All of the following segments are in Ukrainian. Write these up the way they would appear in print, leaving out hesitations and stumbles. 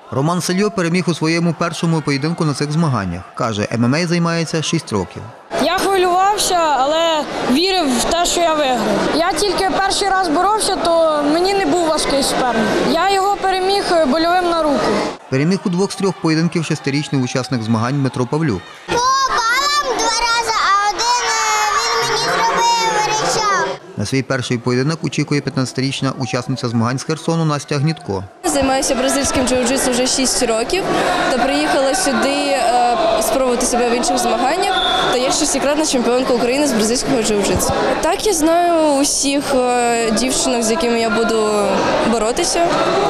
Роман Сельо переміг у своєму першому поєдинку на цих змаганнях. Каже, ММА займається 6 років. Я хвилювався, але вірив в те, що я виграю. Я тільки перший раз боровся, то мені не був важкий суперник. Я його переміг больовим на руку. Переміг у 2 з 3 поєдинків 6-річний учасник змагань Дмитро Павлюк. По балам 2 рази, а один він мені зробив речав. На свій перший поєдинок очікує 15-річна учасниця змагань з Херсону Настя Гнітко. Займаюся бразильським джиу-джитсу вже 6 років та приїхала сюди спробувати себе в інших змаганнях. Та я 6-кратна чемпіонка України з бразильського джиу-джитсу. Так, я знаю усіх дівчинок, з якими я буду боротися,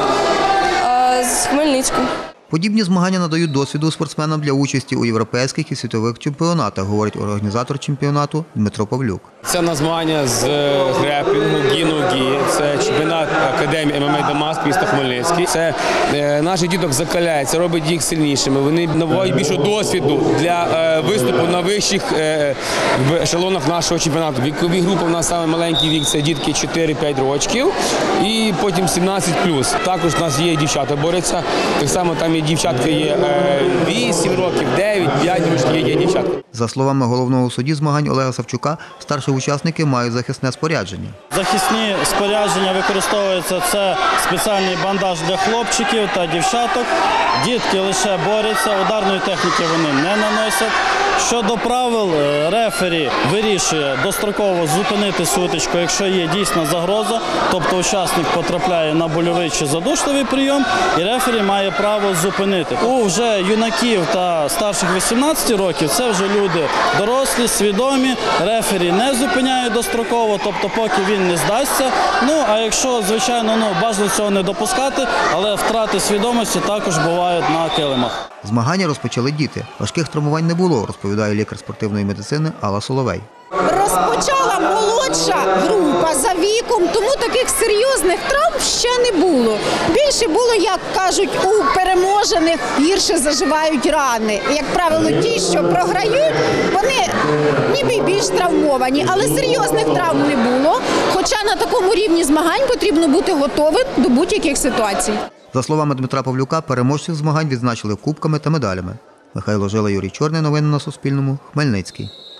з Хмельницького. Подібні змагання надають досвіду спортсменам для участі у європейських і світових чемпіонатах, говорить організатор чемпіонату Дмитро Павлюк. Це на змагання з грепінгу, гі-ногі, це чемпіонат Академії ММА Дамаск, місто Хмельницький. Це наших діток закаляє, це робить їх сильнішими. Вони набувають більше досвіду для виступу на вищих ешелонах нашого чемпіонату. Вікові групи у нас саме маленький вік, це дітки 4-5 років і потім 17+. Також у нас є дівчата борються, так само там є дівчатка, є 8 років, 9, 5 років є дівчатка. За словами головного судді змагань Олега Савчука, старші учасники мають захисне спорядження. Захисні спорядження використовуються, це спеціальний бандаж для хлопчиків та дівчаток. Дітки лише борються, ударної техніки вони не наносять. Щодо правил, рефері вирішує достроково зупинити сутичку, якщо є дійсна загроза, тобто учасник потрапляє на больовий чи задушливий прийом, і рефері має право зупинити. У вже юнаків та старших 18 років це вже люди дорослі, свідомі, рефері не зупиняє достроково, тобто поки він не здасться. Ну, а якщо, звичайно, бажано цього не допускати, але втрати свідомості також бувають на килимах. Змагання розпочали діти. Важких травмувань не було, розповідає лікар спортивної медицини Алла Соловей. Розпочала молодша група за віком, тому таких серйозних травм ще не було. Більше було, як кажуть, у переможених гірше заживають рани. Як правило, ті, що програють, вони ніби більш травмовані, але серйозних травм не було. Хоча на такому рівні змагань потрібно бути готовим до будь-яких ситуацій. За словами Дмитра Павлюка, переможців змагань відзначили кубками та медалями. Михайло Жила, Юрій Чорний. Новини на Суспільному. Хмельницький.